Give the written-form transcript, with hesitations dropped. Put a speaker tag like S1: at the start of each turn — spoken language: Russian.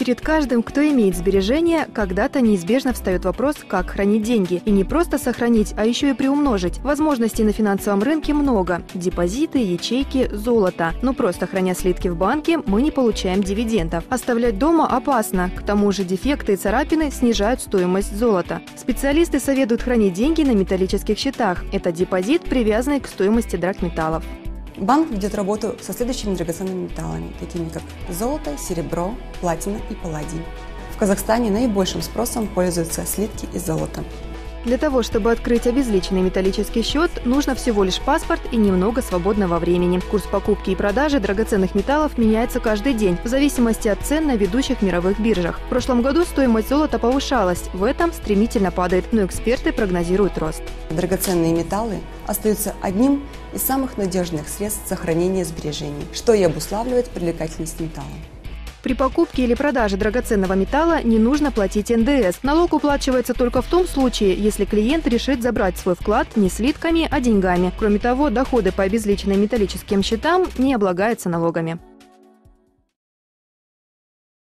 S1: Перед каждым, кто имеет сбережения, когда-то неизбежно встает вопрос, как хранить деньги. И не просто сохранить, а еще и приумножить. Возможностей на финансовом рынке много. Депозиты, ячейки, золото. Но просто храня слитки в банке, мы не получаем дивидендов. Оставлять дома опасно. К тому же дефекты и царапины снижают стоимость золота. Специалисты советуют хранить деньги на металлических счетах. Это депозит, привязанный к стоимости драгметаллов.
S2: Банк ведет работу со следующими драгоценными металлами, такими как золото, серебро, платина и палладий. В Казахстане наибольшим спросом пользуются слитки из золота.
S1: Для того, чтобы открыть обезличенный металлический счет, нужно всего лишь паспорт и немного свободного времени. Курс покупки и продажи драгоценных металлов меняется каждый день, в зависимости от цен на ведущих мировых биржах. В прошлом году стоимость золота повышалась, в этом стремительно падает, но эксперты прогнозируют рост.
S2: Драгоценные металлы остаются одним из самых надежных средств сохранения сбережений, что и обуславливает привлекательность металла.
S1: При покупке или продаже драгоценного металла не нужно платить НДС. Налог уплачивается только в том случае, если клиент решит забрать свой вклад не слитками, а деньгами. Кроме того, доходы по обезличенным металлическим счетам не облагаются налогами.